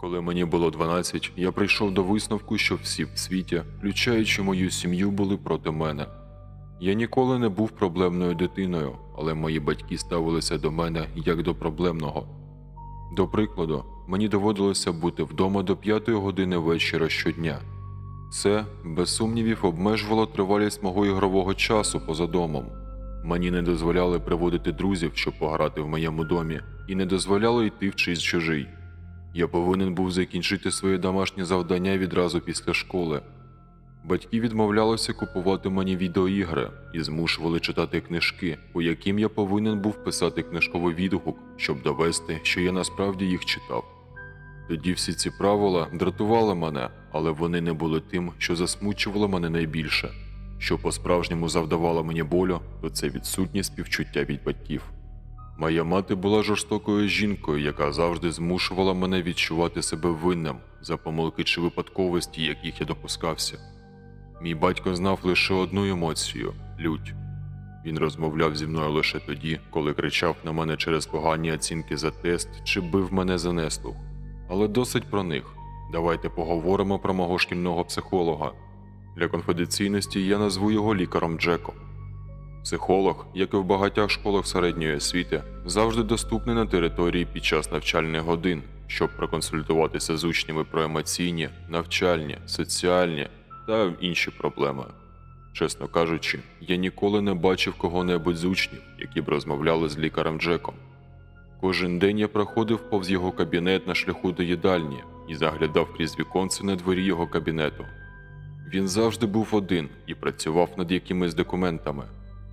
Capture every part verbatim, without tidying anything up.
Коли мені було дванадцять, я прийшов до висновку, що всі в світі, включаючи мою сім'ю, були проти мене. Я ніколи не був проблемною дитиною, але мої батьки ставилися до мене як до проблемного. До прикладу, мені доводилося бути вдома до п'ятої години вечора щодня. Це, без сумнівів, обмежувало тривалість мого ігрового часу поза домом. Мені не дозволяли приводити друзів, щоб пограти в моєму домі, і не дозволяли йти в чийсь чужий. Я повинен був закінчити свої домашні завдання відразу після школи. Батьки відмовлялися купувати мені відеоігри і змушували читати книжки, у яким я повинен був писати книжковий відгук, щоб довести, що я насправді їх читав. Тоді всі ці правила дратували мене, але вони не були тим, що засмучувало мене найбільше. Що по-справжньому завдавало мені болю, то це відсутність співчуття від батьків. Моя мати була жорстокою жінкою, яка завжди змушувала мене відчувати себе винним за помилки чи випадковості, яких я допускався. Мій батько знав лише одну емоцію – лють. Він розмовляв зі мною лише тоді, коли кричав на мене через погані оцінки за тест чи бив мене за неслух. Але досить про них. Давайте поговоримо про мого шкільного психолога. Для конфіденційності я назву його лікарем Джеком. Психолог, як і в багатьох школах середньої освіти, завжди доступний на території під час навчальних годин, щоб проконсультуватися з учнями про емоційні, навчальні, соціальні та інші проблеми. Чесно кажучи, я ніколи не бачив кого-небудь з учнів, які б розмовляли з лікарем Джеком. Кожен день я проходив повз його кабінет на шляху до їдальні і заглядав крізь віконце на дворі його кабінету. Він завжди був один і працював над якимись документами.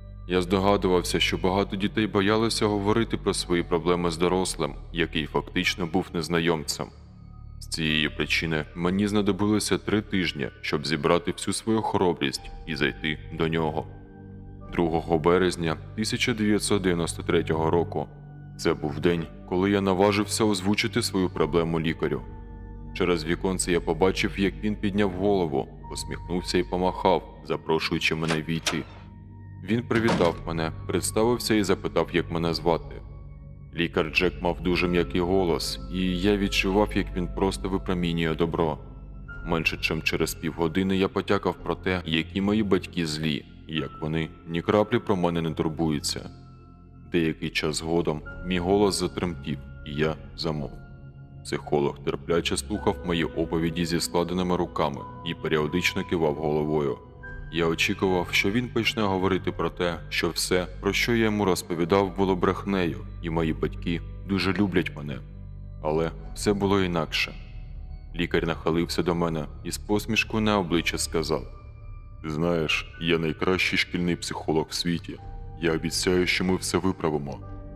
Я здогадувався, що багато дітей боялися говорити про свої проблеми з дорослим, який фактично був незнайомцем. З цієї причини мені знадобилося три тижні, щоб зібрати всю свою хоробрість і зайти до нього. другого березня тисяча дев'ятсот дев'яносто третього року. Це був день, коли я наважився озвучити свою проблему лікарю. Через віконце я побачив, як він підняв голову, посміхнувся і помахав, запрошуючи мене війти. Він привітав мене, представився і запитав, як мене звати. Лікар Джек мав дуже м'який голос, і я відчував, як він просто випромінює добро. Менше чим через півгодини я потякав про те, які мої батьки злі, і як вони ні краплі про мене не турбуються. Деякий час згодом мій голос затремтів, і я замовк. Психолог терпляче слухав мої оповіді зі складеними руками і періодично кивав головою. Я очікував, що він почне говорити про те, що все, про що я йому розповідав, було брехнею, і мої батьки дуже люблять мене. Але все було інакше. Лікар нахилився до мене і з посмішкою на обличчя сказав: «Ти знаєш, я найкращий шкільний психолог в світі. Я обіцяю, що ми все виправимо».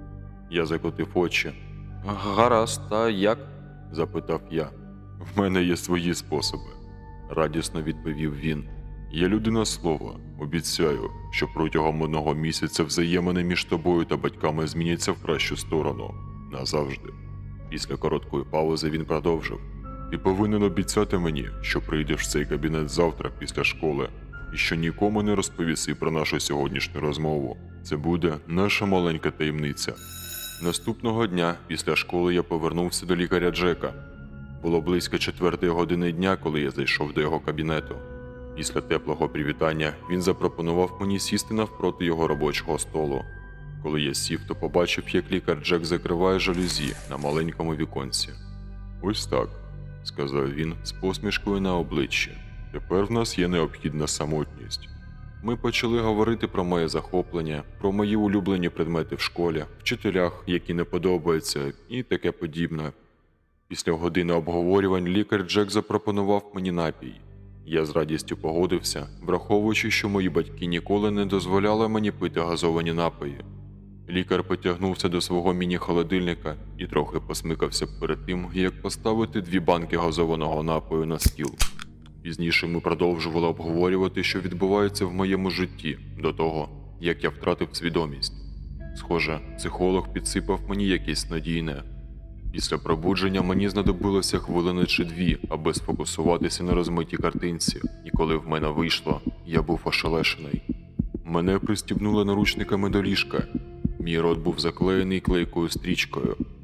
Я закотив очі. «Гаразд, а як?» – запитав я. «В мене є свої способи», – радісно відповів він. «Я людина слова. Обіцяю, що протягом одного місяця взаємини між тобою та батьками зміняться в кращу сторону. Назавжди». Після короткої паузи він продовжив. «Ти повинен обіцяти мені, що прийдеш в цей кабінет завтра після школи, і що нікому не розповіси про нашу сьогоднішню розмову. Це буде наша маленька таємниця». Наступного дня після школи я повернувся до лікаря Джека. Було близько четвертої години дня, коли я зайшов до його кабінету. Після теплого привітання він запропонував мені сісти навпроти його робочого столу. Коли я сів, то побачив, як лікар Джек закриває жалюзі на маленькому віконці. «Ось так», – сказав він з посмішкою на обличчі. «Тепер в нас є необхідна самотність». Ми почали говорити про моє захоплення, про мої улюблені предмети в школі, вчителях, які не подобаються, і таке подібне. Після години обговорювань лікар Джек запропонував мені напій. Я з радістю погодився, враховуючи, що мої батьки ніколи не дозволяли мені пити газовані напої. Лікар потягнувся до свого міні-холодильника і трохи посмикався перед тим, як поставити дві банки газованого напою на стіл. Пізніше ми продовжували обговорювати, що відбувається в моєму житті, до того, як я втратив свідомість. Схоже, психолог підсипав мені якесь надійне. Після пробудження мені знадобилося хвилини чи дві, аби сфокусуватися на розмитій картинці, і коли в мене вийшло, я був ошелешений. Мене пристібнули наручниками до ліжка. Мій рот був заклеєний клейкою стрічкою.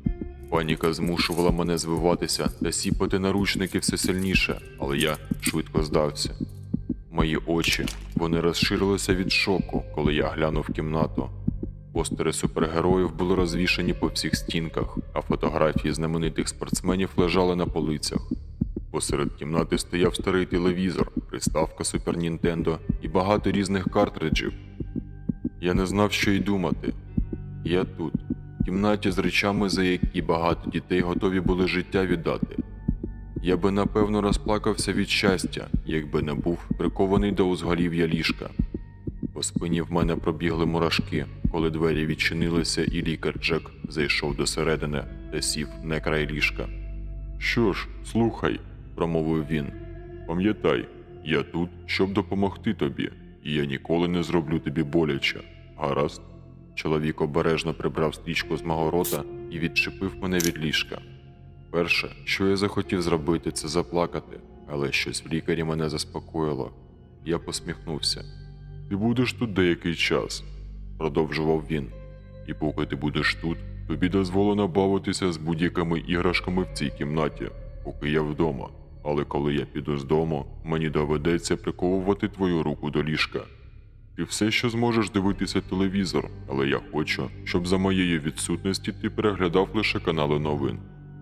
Паніка змушувала мене звиватися та сіпати наручники все сильніше, але я швидко здався. Мої очі, вони розширилися від шоку, коли я глянув в кімнату. Постери супергероїв були розвішані по всіх стінках, а фотографії знаменитих спортсменів лежали на полицях. Посеред кімнати стояв старий телевізор, приставка Супер Нінтендо і багато різних картриджів. Я не знав, що й думати. Я тут, в кімнаті з речами, за які багато дітей готові були життя віддати. Я би напевно розплакався від щастя, якби не був прикований до узголів'я ліжка. По спині в мене пробігли мурашки, коли двері відчинилися і лікар Джек зайшов досередини та сів на край ліжка. «Що ж, слухай», – промовив він. «Пам'ятай, я тут, щоб допомогти тобі, і я ніколи не зроблю тобі боляче. Гаразд?» Чоловік обережно прибрав стрічку з мого рота і відчепив мене від ліжка. Перше, що я захотів зробити, це заплакати, але щось в лікарі мене заспокоїло. Я посміхнувся. «Ти будеш тут деякий час», – продовжував він. «І поки ти будеш тут, тобі дозволено бавитися з будь-якими іграшками в цій кімнаті, поки я вдома. Але коли я піду з дому, мені доведеться приковувати твою руку до ліжка. Ти все ще зможеш дивитися телевізор, але я хочу, щоб за моєї відсутності ти переглядав лише канали новин».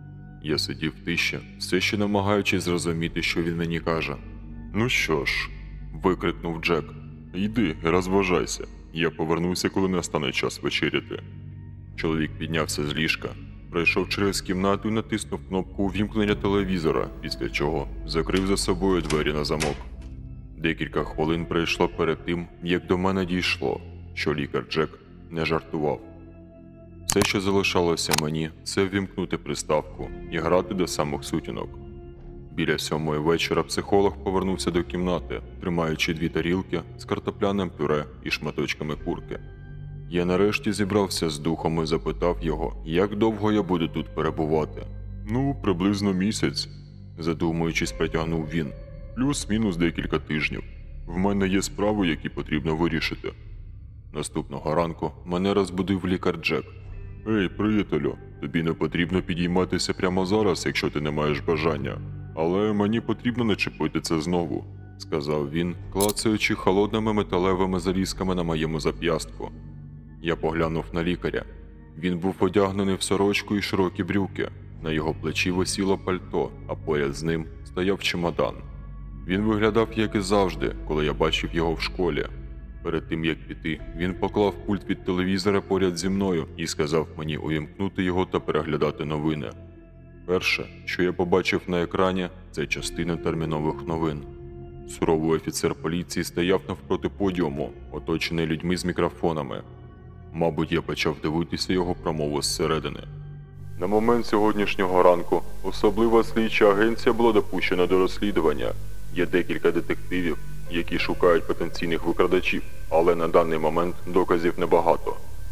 Я сидів в тиші, все ще намагаючись зрозуміти, що він мені каже. «Ну що ж», – викрикнув Джек, – «йди, розважайся. Я повернуся, коли настане час вечеряти». Чоловік піднявся з ліжка, пройшов через кімнату і натиснув кнопку увімкнення телевізора, після чого закрив за собою двері на замок. Декілька хвилин пройшло перед тим, як до мене дійшло, що лікар Джек не жартував. Все, що залишалося мені, це ввімкнути приставку і грати до самих сутінок. Біля сьомої вечора психолог повернувся до кімнати, тримаючи дві тарілки з картопляним пюре і шматочками курки. Я нарешті зібрався з духом і запитав його, як довго я буду тут перебувати. «Ну, приблизно місяць», – задумуючись, протягнув він. «Плюс-мінус декілька тижнів. В мене є справи, які потрібно вирішити». Наступного ранку мене розбудив лікар Джек. «Ей, приятелю, тобі не потрібно підійматися прямо зараз, якщо ти не маєш бажання. Але мені потрібно не чіпити це знову», – сказав він, клацаючи холодними металевими залізками на моєму зап'ястку. Я поглянув на лікаря. Він був одягнений в сорочку і широкі брюки. На його плечі висіло пальто, а поряд з ним стояв чемодан. Він виглядав, як і завжди, коли я бачив його в школі. Перед тим, як піти, він поклав пульт від телевізора поряд зі мною і сказав мені увімкнути його та переглядати новини. Перше, що я побачив на екрані, це частина термінових новин. Суровий офіцер поліції стояв навпроти подіуму, оточений людьми з мікрофонами. Мабуть, я почав дивитися його промову зсередини. «На момент сьогоднішнього ранку особлива слідча агенція була допущена до розслідування. Є декілька детективів, які шукають потенційних викрадачів, але на даний момент доказів небагато.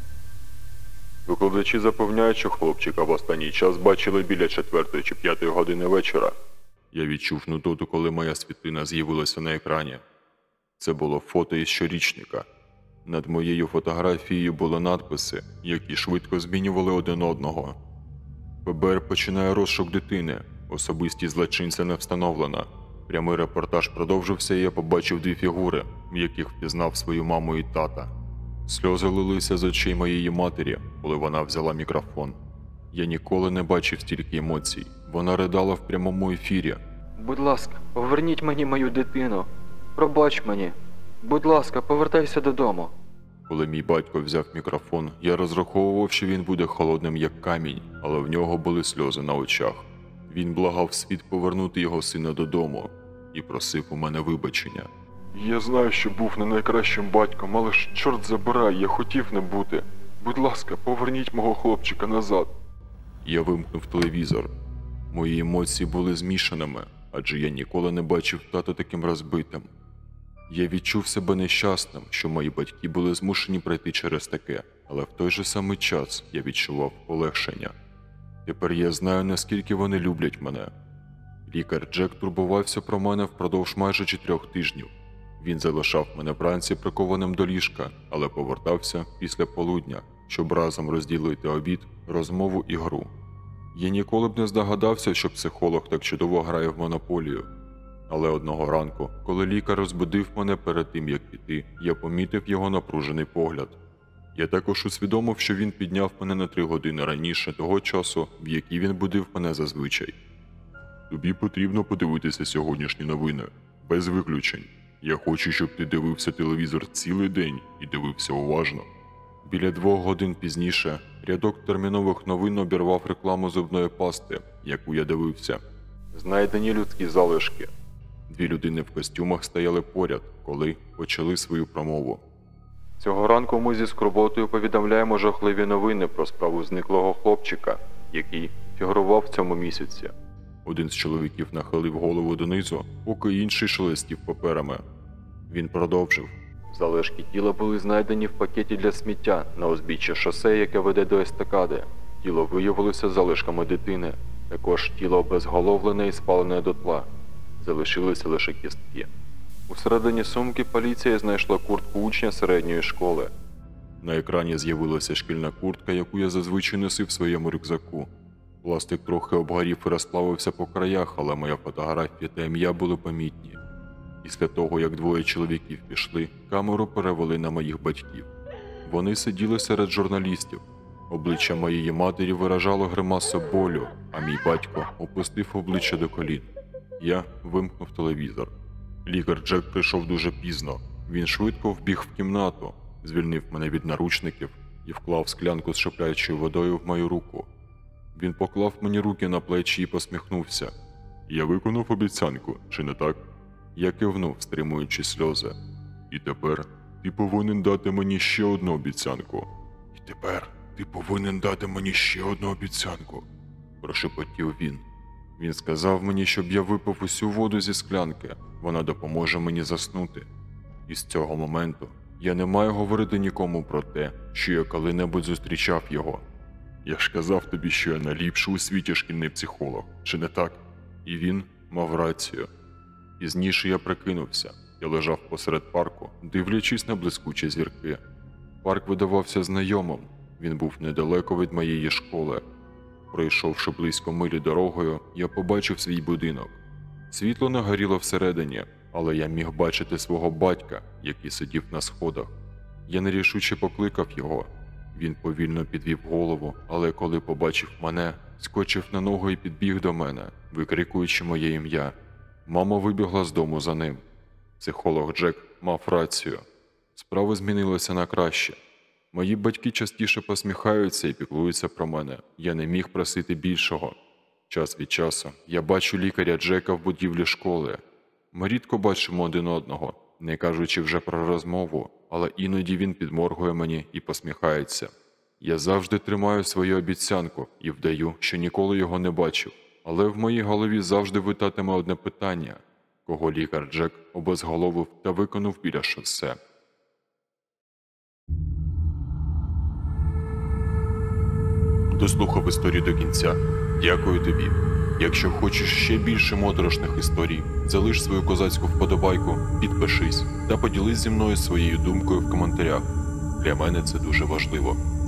Викладачі запевняють, що хлопчика в останній час бачили біля четвертої чи п'ятої години вечора». Я відчув нудоту, коли моя світлина з'явилася на екрані. Це було фото із щорічника. Над моєю фотографією були надписи, які швидко змінювали один одного. Ф Б Р починає розшук дитини. Особистість злочинця не встановлена. Прямий репортаж продовжився, і я побачив дві фігури, в яких впізнав свою маму і тата. Сльози лилися з очей моєї матері, коли вона взяла мікрофон. Я ніколи не бачив стільки емоцій. Вона ридала в прямому ефірі. Будь ласка, поверніть мені мою дитину. Пробач мені. Будь ласка, повертайся додому. Коли мій батько взяв мікрофон, я розраховував, що він буде холодним як камінь, але в нього були сльози на очах. Він благав світ повернути його сина додому і просив у мене вибачення. «Я знаю, що був не найкращим батьком, але ж чорт забирай, я хотів не бути. Будь ласка, поверніть мого хлопчика назад». Я вимкнув телевізор. Мої емоції були змішаними, адже я ніколи не бачив тата таким розбитим. Я відчув себе нещасним, що мої батьки були змушені пройти через таке, але в той же самий час я відчував полегшення. Тепер я знаю, наскільки вони люблять мене. Лікар Джек турбувався про мене впродовж майже чотирьох тижнів. Він залишав мене вранці прикованим до ліжка, але повертався після полудня, щоб разом розділити обід, розмову і гру. Я ніколи б не здогадався, що психолог так чудово грає в монополію. Але одного ранку, коли лікар розбудив мене перед тим, як піти, я помітив його напружений погляд. Я також усвідомив, що він підняв мене на три години раніше того часу, в який він будив мене зазвичай. Тобі потрібно подивитися сьогоднішні новини, без виключень. Я хочу, щоб ти дивився телевізор цілий день і дивився уважно. Біля двох годин пізніше рядок термінових новин обірвав рекламу зубної пасти, яку я дивився. Знайдені людські залишки. Дві людини в костюмах стояли поряд, коли почали свою промову. Цього ранку ми зі скорботою повідомляємо жахливі новини про справу зниклого хлопчика, який фігурував в цьому місяці. Один з чоловіків нахилив голову донизу, поки інший шелестів паперами. Він продовжив. Залишки тіла були знайдені в пакеті для сміття на узбіччі шосе, яке веде до естакади. Тіло виявилося залишками дитини. Також тіло обезголовлене і спалене дотла. Залишилися лише кістки. Усередині сумки поліція знайшла куртку учня середньої школи. На екрані з'явилася шкільна куртка, яку я зазвичай носив в своєму рюкзаку. Пластик трохи обгорів і розплавився по краях, але моя фотографія та ім'я були помітні. Після того, як двоє чоловіків пішли, камеру перевели на моїх батьків. Вони сиділи серед журналістів. Обличчя моєї матері виражало гримасу болю, а мій батько опустив обличчя до колін. Я вимкнув телевізор. Лікар Джек прийшов дуже пізно. Він швидко вбіг в кімнату, звільнив мене від наручників і вклав склянку з шипляючою водою в мою руку. Він поклав мені руки на плечі і посміхнувся. Я виконав обіцянку, чи не так? Я кивнув, стримуючи сльози. І тепер ти повинен дати мені ще одну обіцянку. І тепер ти повинен дати мені ще одну обіцянку, прошепотів він. Він сказав мені, щоб я випив усю воду зі склянки, вона допоможе мені заснути. І з цього моменту я не маю говорити нікому про те, що я коли-небудь зустрічав його. Я ж казав тобі, що я найліпший у світі шкільний психолог, чи не так? І він мав рацію. Пізніше я прикинувся. Я лежав посеред парку, дивлячись на блискучі зірки. Парк видавався знайомим. Він був недалеко від моєї школи. Пройшовши близько милі дорогою, я побачив свій будинок. Світло не горіло всередині, але я міг бачити свого батька, який сидів на сходах. Я нерішуче покликав його. Він повільно підвів голову, але коли побачив мене, скочив на ногу і підбіг до мене, викрикуючи моє ім'я. Мама вибігла з дому за ним. Психолог Джек мав рацію. Справи змінилися на краще. Мої батьки частіше посміхаються і піклуються про мене. Я не міг просити більшого. Час від часу я бачу лікаря Джека в будівлі школи. Ми рідко бачимо один одного, не кажучи вже про розмову, але іноді він підморгує мені і посміхається. Я завжди тримаю свою обіцянку і вдаю, що ніколи його не бачив. Але в моїй голові завжди витатиме одне питання, кого лікар Джек обезголовив та виконав біля шосе. Дослухав історію до кінця. Дякую тобі. Якщо хочеш ще більше моторошних історій, залиш свою козацьку вподобайку, підпишись та поділись зі мною своєю думкою в коментарях. Для мене це дуже важливо.